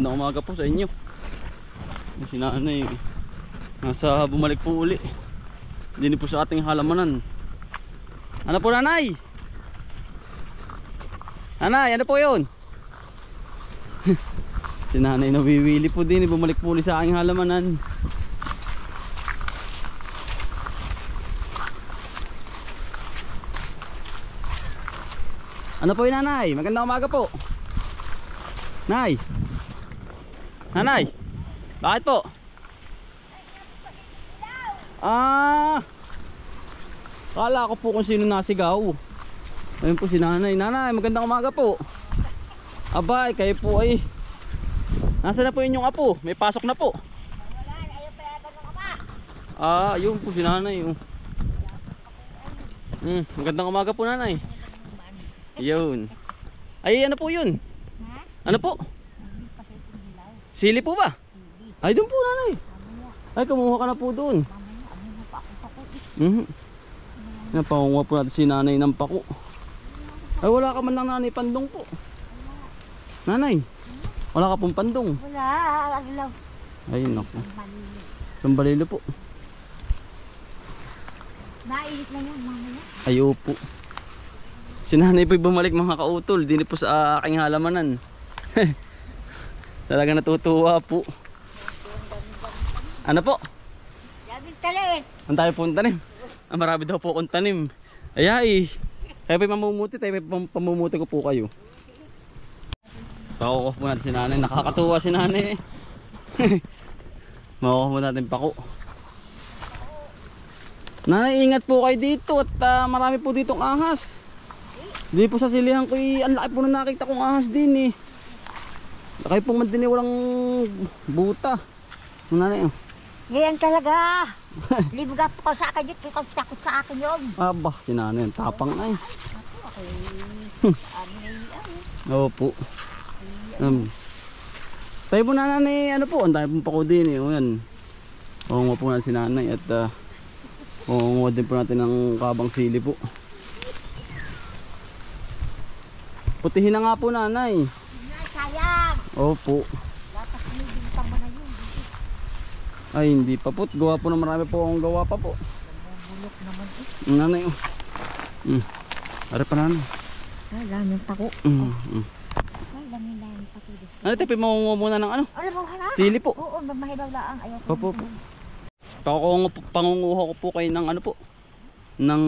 magandang umaga po sa inyo. Si nanay nasa bumalik po uli. Hindi po sa ating halamanan. Ano po nanay? Nanay, ano po yun? Si nanay nawiwili po din, bumalik po uli sa aking halamanan. Ano po yun nanay? Magandang umaga po. Nay. Nanay. Bakit po? Kala ko po kung sino nasigaw. Ayun po si nanay. Nanay, magandang umaga po. Abay, kayo po ay nasa na po inyong apo? May pasok na po. Wala, ayaw pa yata ng ama. Ayun po si nanay. Magandang umaga po nanay. Yun. Ay, ano po yun? Ha? Ano po? Sili po ba? Ay, doon po nanay. Ay, kumuha ka na po doon. Napangunga po natin si nanay ng pako. Ay, wala ka man lang nanay pandong po. Nanay, wala ka pong pandong. Wala, aglaw. Ay, naku. Sambalilo po. Nailit na yun, mamaya. Ay, opo. Si nanay po'y bumalik mga kautol. Dini po sa aking halamanan. Talaga natutuwa po. Ano po? Sabi talit. Ang tayo pong tanim. Marami daw po akong tanim. Ay, kayo po'y mamumuti. Tayo po'y pamumuti ko po kayo. Pakukuha po natin si nanay. Nakakatuwa si nanay. Makukuha po natin pako. Nanay, ingat po kayo dito. At marami po ditong ahas. Di po sa silihan ko ang laki po na nakita kong ahas din eh. Kayo pong mandini walang buta. Nanay. Ngayon talaga. Libuga po ko sa akin dito. Ikaw takot sa akin yun. Aba, si nanay. Tapang ay. Opo. Tayo po na nanay. Ano po? Ang tayo pong pako din eh. Ayan. Pangunga po natin si nanay. At pangunga din po natin ng kabang sili po. Putihin na nga po nanay. Sayang. Opo. Dapat sinibintang mo na yun. Ay hindi pa po. Gawa po na marami po akong gawa pa po. Bulok naman eh. Nanay oh. Are pa nanay. Ay, lamang tako. Ay, lamang tako. Ano tayo mangunguha muna ng ano? Ano bang hala? Sili po. Oo, mahibaw laang. Ayaw ko. Opo po. Pangunguha ko po kayo ng ano po. Ng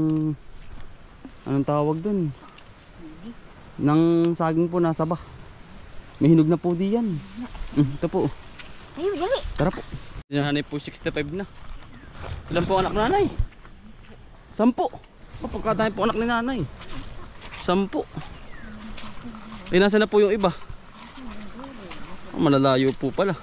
anong tawag dun? Ng saging po nasa bah. May hinog na po diyan. Ito po. Ayun, dali. Tara po. Nanay po 65 na. Ilan po anak nanay? 10. Pagkadami po anak ni nanay. 10. Eh nasa na po yung iba? Malalayo po pala.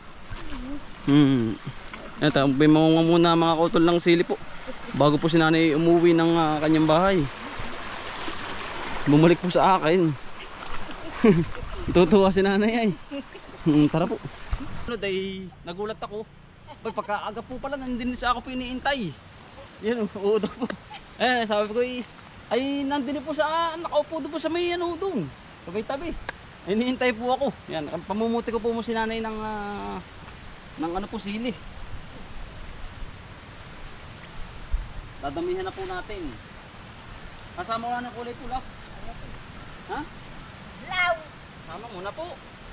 Ito, may mga muna mga kautol ng sili po. Bago po si nanay umuwi ng kanyang bahay. Bumalik po sa akin. Tutuwa si nanay ay. Tara po. Nagulat ako. Pagkaaga po pala nandun sa ako po iniintay. Yan o, uudok po. Eh, sabi ko ay nandun po sa nakaupo doon po sa may ano doon. Tabi-tabi. Iniintay po ako. Yan, pamumuti ko po mo si nanay ng ano po sili. Dadamihan na po natin. Kasama ko na ng kulay pula. Ha? Law. Sama muna po.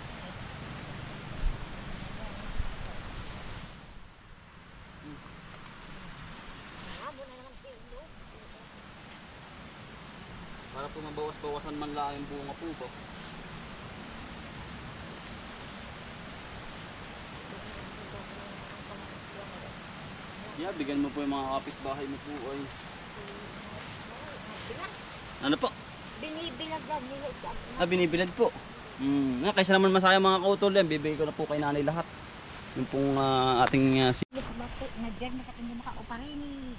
Para po mabawas-bawasan man lang yung bunga po ba. Yeah, bigyan mo po yung mga kapitbahay mo po ay. Ano po? Binibilag lang nila. Binibilad po. Kaysa naman masaya mga kautol yan, bibigay ko na po kay nanay lahat. Yung pong ating Nagyan na kating makauparin.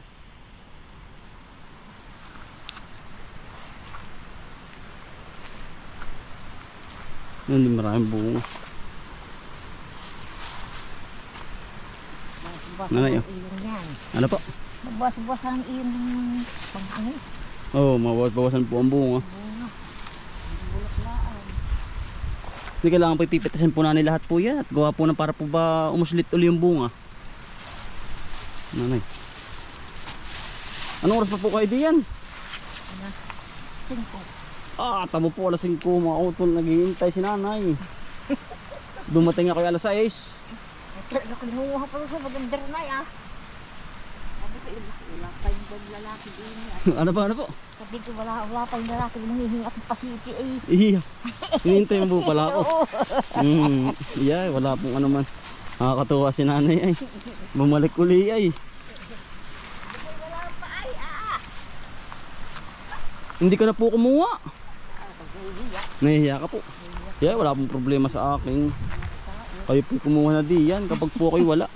Hindi maraming bunga. Nanay, oh. Ano po? Mabuwas-buwas ang iyon ng panghangin. Oo, mabawas-bawasan po ang bunga. Hindi kailangan po ipipitasin po namin lahat po yan. At gawa po na para po ba umuslit uli yung bunga. Nanay. Anong oras pa po kayo diyan? 5. Tamo po alas 5 mga utol. Naghihintay si nanay. Dumating ako alas 6. Kinuha pa sa magandang na ah. Sabi ko, wala pa yung lalaki din. Ano po? Sabi ko, wala pa yung lalaki manghihingi at pasiti eh. Iya. Hinihintay mo po pala ako. Yeah, wala pong ano man. Nakakatuwa si nanay ay. Bumalik uli ay. Wala pa ay ah. Hindi ka na po kumuha. Nahihiya ka po. Yeah, wala pong problema sa akin. Kayo po kumuha na diyan kapag po kayo wala.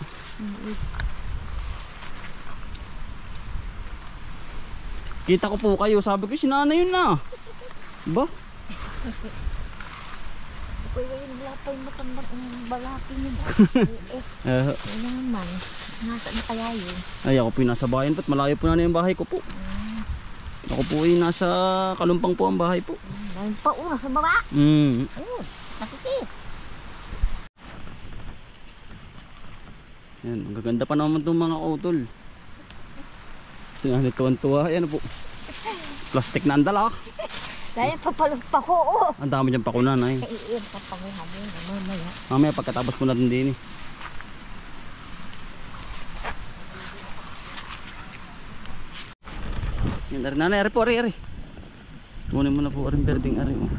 Kita ko po kayo, sabi ko si nanay yun na. Ba? Kuya yun, wala pa yung matandang balaki niya. Yun naman, nasaan na kaya yun? Ay ako po yung nasa bayan po at malayo po na yung bahay ko po. Ako po ay nasa Kalumpang po ang bahay po. Ngayon pa una sa baba. Ayun, Nakikit. yan, ang gaganda pa naman itong mga utol. Kasi nga tuwan-tuwa, yan po. Plastic na ang dalak. Dahil papalog pa ko oh. Ang dami dyan pakunan ay. Iiyan pa pa mo mamaya. Mamaya pagkatapos po natin din eh. Yan, ari nanay, ari po, ari. Kunin mo na po, ari berding, ari mo.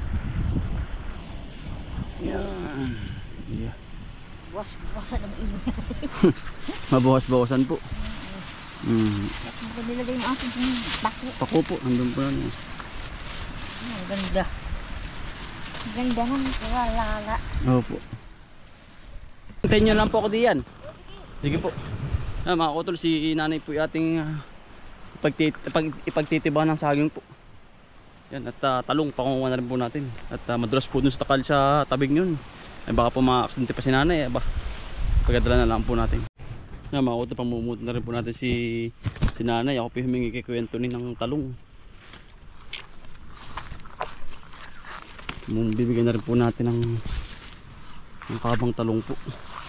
Yan. Yeah. Buwas-buwasan ang iyo. Mabawas-bawasan po. Nilagay mo aking bako. Pako po, andun po na. Ang ganda. Ang ganda ng kalala. Opo. Hintayin nyo lang po ako diyan. Sige po. Mga kutol, si nanay po yung ating ipagtitiba ng saging po. Yan, at talong, pakunguha na rin po natin. At madulas po dun sa takal sa tabing yun. Ay baka po ma-absente pa si nanay. Pagkadala na lang po natin. Yan, mga kutol, pamumut na rin po natin si nanay. Ako po humingi kay Kuya Anthony ng talong. Bibigyan na rin po natin ng kabang talong po.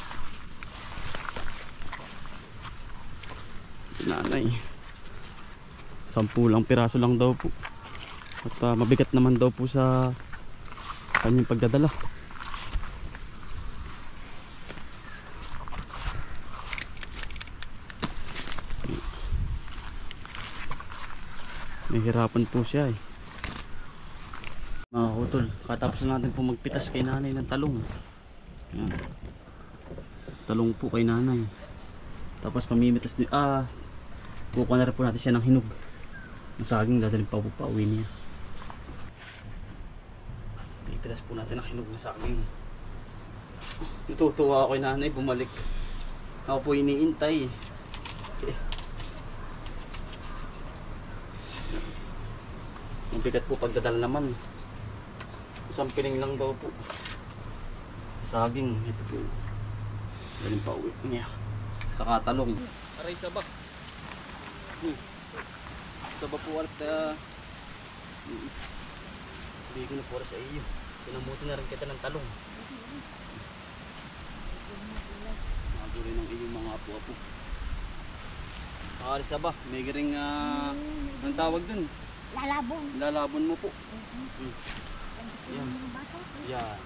Nanay 10 lang piraso lang daw po. At mabigat naman daw po sa kanyang pagdadala. Nahihirapan po siya eh. Mga kutol, katapos na natin po magpitas kay nanay ng talong. Yan. Talong po kay nanay. Tapos pamimitas din, kukuha na rin po natin siya ng hinog. Ang saging dadalhin pa po pauwi niya. Pipitas po natin ang hinog ng saging. Natutuwa ako kay nanay, bumalik. Ako po iniintay. Ang bigat po pagdadala naman. Isang piling lang daw po. Saging, ito po. Galing pa uwi niya. Saka talong. Aray sabak. Sabak po alat hindi ko na po sa iyo. Pinamuti na rin kita ng talong. Nagulay ng iyong mga apo-apo. Aray sabak. May garing ang tawag dun. Lalabon. Lalabon mo po. Yan. Yan.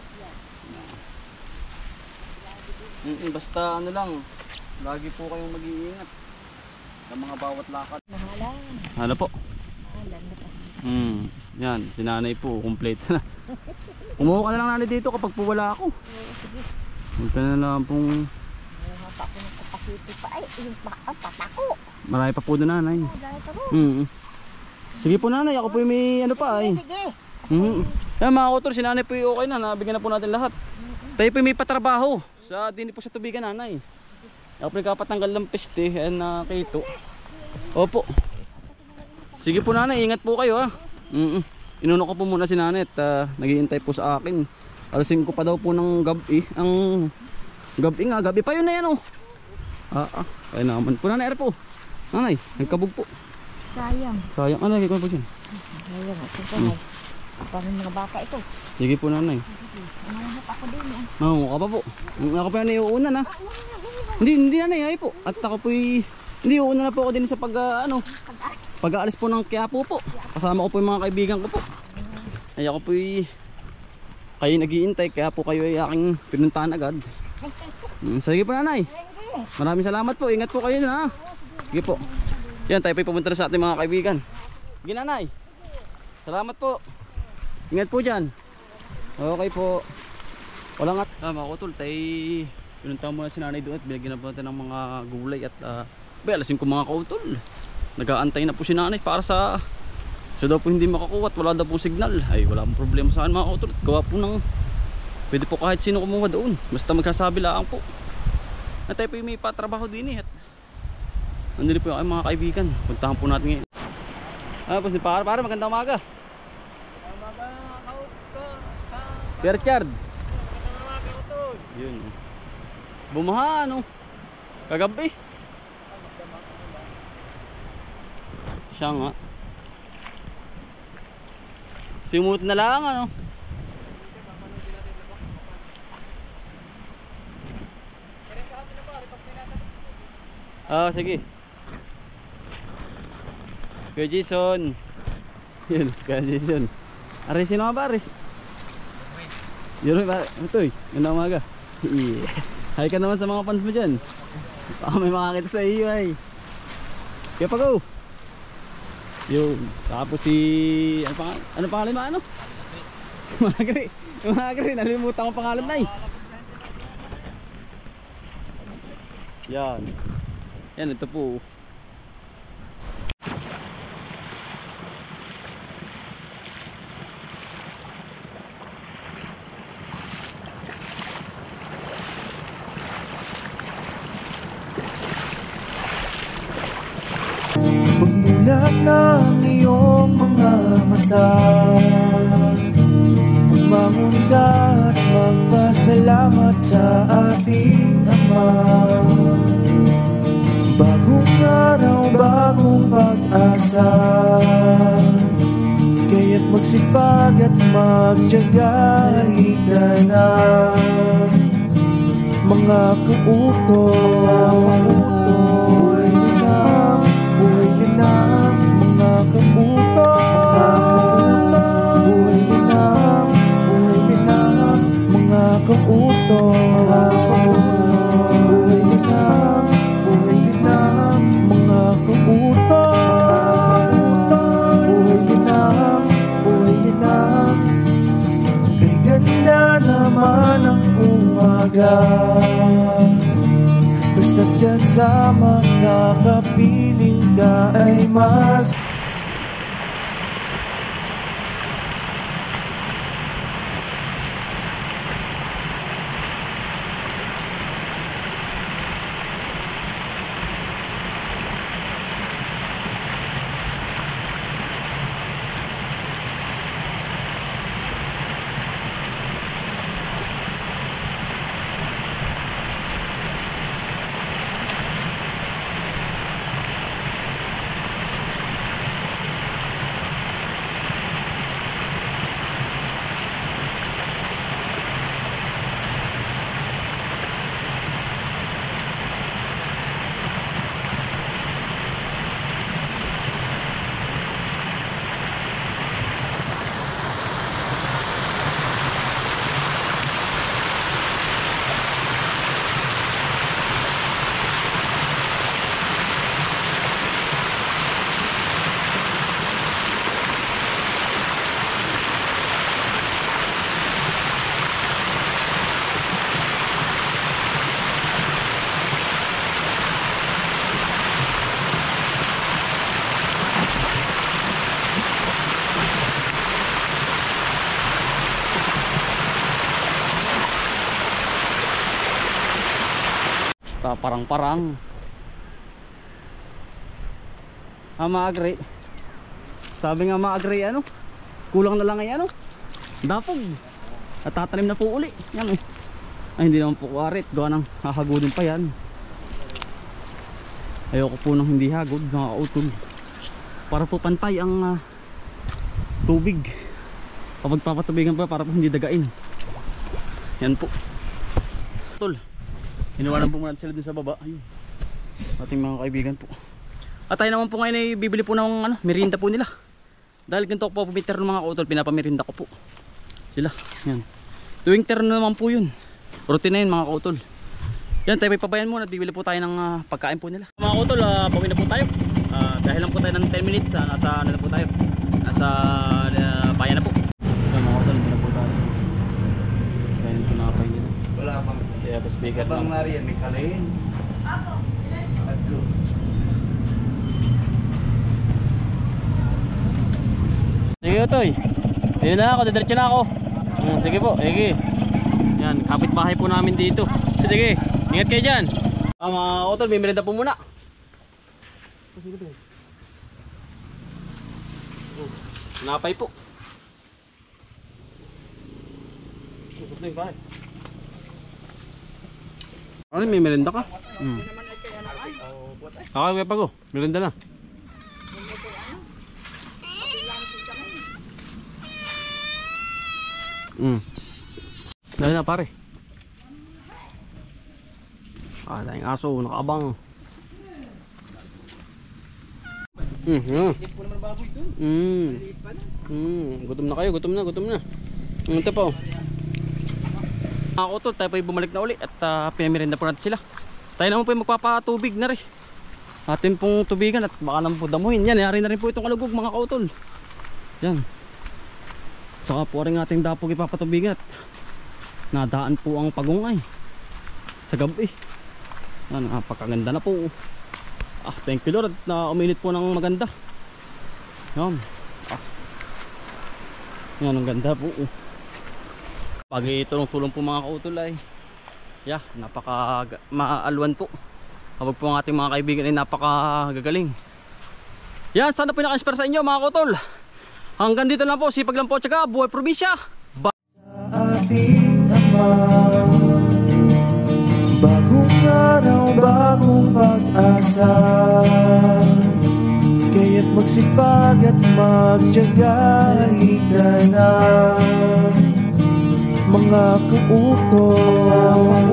Basta ano lang, lagi po kayong mag-iingat sa mga bawat lakad. Mahalan. Hala po. Mahalan na pa. Yan, si nanay po, complete na. Umuha ka na lang nanay dito kapag po wala ako. Punta na lang pong... Muha pa ako ng kapasiti pa. Ay, yung patako. Marami pa po doon nanay. Dahil ka mo. Sige po nanay, ako po yung may ano pa ay. Sige. Yan mga kutol, si nanay po yung okay na, nabigyan na po natin lahat. Tayo po yung may patrabaho. Din po sa tubigan nanay. Ako po nagkapatanggal ng peste na kito. Opo. Sige po nanay, ingat po kayo ha. Inuno ko po muna si nanay at naghihintay po sa akin. Alasin ko pa daw po ng gabi. Ang gabi nga, gabi pa yun na yan oh. Kaya naman po nanay po. Nanay, nagkabog po. Sayang. Sayang, ano lagi ko po dyan? Sayang. Parang mga bata ito. Sige po nanay. Nangunok ako din. Oo, ka pa po. Ako pa na iuuna na. Hindi nanay, ay po. At ako po'y, hindi uuna na po ako din sa pag-aalis po ng Quiapo po. Kasama ko po yung mga kaibigan ko po. Ay ako po'y, kayo nag-iintay, kaya po kayo ay aking pinuntahan agad. Sige po nanay. Maraming salamat po. Ingat po kayo na. Sige po. Yan, tayo po'y pumunta na sa ating mga kaibigan. Sige nanay. Salamat po. Ingat po dyan. Okay po. Walang at mga kutol, tayo pinunta muna si nanay doon at binigyan na po natin ng mga gulay at alasin ko mga kautol. Nag-aantay na po si nanay para sa daw po hindi makakuha at wala daw po signal. Ay wala pong problema sa akin mga kautol. Gawa po ng pwede po kahit sino kumuha doon. Basta magsasabi lang po. At tayo po may patrabaho din at nandito po yung mga kaibigan. Puntahan po natin ngayon. Po si para magandang umaga. Richard. Yun. Bumaha ano? Kagabi. Siya nga. Simut na lang ano. Sige. Kuya Jason. Yun, Kuya Jason. Aray sino nga ba aray? Yun ba? Ito eh. Ganda umaga. Hi ka naman sa mga fans mo dyan. Baka may makakita sa iyo ay. Kaya pa go. Yun. Tapos si ano pangalan mo ano? Magri. Nalimutan ko pangalan na eh. Yan. Yan ito po. Pagmulat ng iyong mga mata, bumangon ka at magpasalamat sa ating Ama. Bagong araw, bagong pag-asa, kaya't magsipag at magtiyaga. Halika na mga kautoy. Buhay ka na, mga kautoy. Buhay ka na, mga kautoy. Buhay ka na, mga kautoy. Buhay ka na. Kay ganda naman ang umaga, basta't kasama ka, kapiling ka ay mas. Parang-parang. Maagri. Sabi nga maagri ano? Kulang na lang ay ano? Dapog. At tatanim na po uli. Yan eh. Ay hindi naman po kuwarit. Gawa ng hahagodin pa yan. Ayoko po nang hindi hagod, mga utol. Para po pantay ang tubig. kapag papatubigan pa para po hindi dagain. Yan po tol, hinawanan po muna sila dun sa baba. Ayun, ating mga kaibigan po. At tayo naman po ngayon ay bibili po ng merienda po nila. Dahil ganito ko po pumitter ng mga kautol, pinapamerinda ko po sila. Yan, tuwing turn naman po yun, routine na yun mga kautol. Yan, tayo may pabayan muna at bibili po tayo ng pagkain po nila. Mga kautol, pauwi na po tayo. Dahil lang po tayo ng 10 minutes, nasa ano na po tayo, nasa bayan na po. Yan mga kautol, hindi na po tayo. Kaya nito nakapay nila. Wala pang Kaya pa speaker bang lang. nariyan, may kalayin. Tatlo. Sige Utoy, dito na ako, didiretso na ako. Sige po, sige. Yan, kapitbahay po namin dito. Sige, ingat kayo dyan. Mga Utol, may merenda po muna. Napay po. Ano, may merenda ka? Okay, Pago, merenda na. Dali na pare. Dahing aso, nakaabang. Gutom na kayo, gutom na. Ito po. Mga kautol, tayo po ay bumalik na uli at pinamirinda po natin sila. Tayo naman po ay magpapatubig na rin. Atin pong tubigan at baka naman po damuhin. Yan, yari na rin po itong alugog mga kautol. Yan. Saka po rin ating dapog ipapatubigan at nadaan po ang pagungay sa gabi. Napakaganda na po. Thank you Lord na uminit po ng maganda. Yan. Yan, ang ganda po. Pag itulong-tulong po mga kautol ay napaka maalwan po. Kapag po ang ating mga kaibigan ay napakagagaling. Yan, sana po naka-inspire sa inyo mga kautol. Hanggang dito lang po, sipag lang po, tsaka buhay probinsya. Ating Ama, bagong araw, bagong pag-asa. Kaya't magsipag at magtiyaga, halika na mga kauto.